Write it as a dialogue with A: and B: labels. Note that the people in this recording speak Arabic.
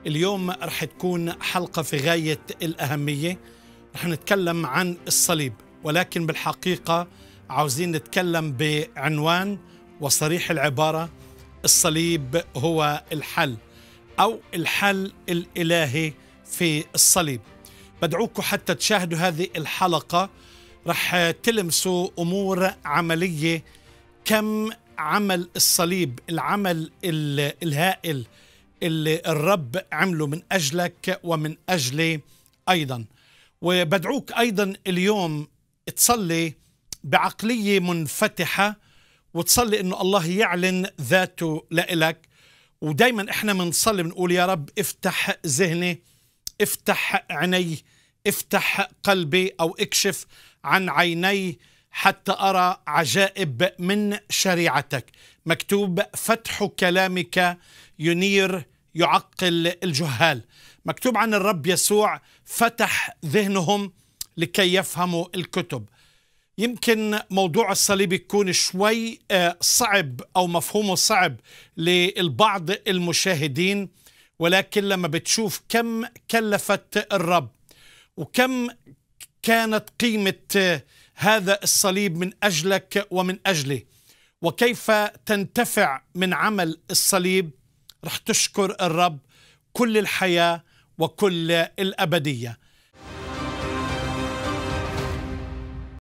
A: اليوم رح تكون حلقة في غاية الأهمية. رح نتكلم عن الصليب، ولكن بالحقيقة عاوزين نتكلم بعنوان وصريح العبارة: الصليب هو الحل، أو الحل الإلهي في الصليب. بدعوكم حتى تشاهدوا هذه الحلقة، رح تلمسوا أمور عملية. كم عمل الصليب، العمل الهائل اللي الرب عمله من أجلك ومن أجلي أيضا. وبدعوك أيضا اليوم تصلي بعقلية منفتحة، وتصلي إنه الله يعلن ذاته لإلك. ودايما إحنا منصلي بنقول: يا رب افتح ذهني، افتح عيني، افتح قلبي، أو اكشف عن عيني حتى أرى عجائب من شريعتك. مكتوب: فتح كلامك ينير يعقل الجهال. مكتوب عن الرب يسوع: فتح ذهنهم لكي يفهموا الكتب. يمكن موضوع الصليب يكون شوي صعب أو مفهومه صعب للبعض المشاهدين، ولكن لما بتشوف كم كلفت الرب وكم كانت قيمة هذا الصليب من أجلك ومن أجلي، وكيف تنتفع من عمل الصليب، رح تشكر الرب كل الحياة وكل الأبدية.